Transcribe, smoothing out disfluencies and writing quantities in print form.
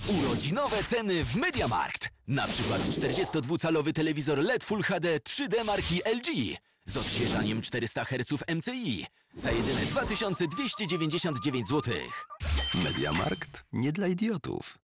Urodzinowe ceny w MediaMarkt. Na przykład 42-calowy telewizor LED Full HD 3D marki LG z odświeżaniem 400 Hz MCI za jedyne 2299 zł. MediaMarkt nie dla idiotów.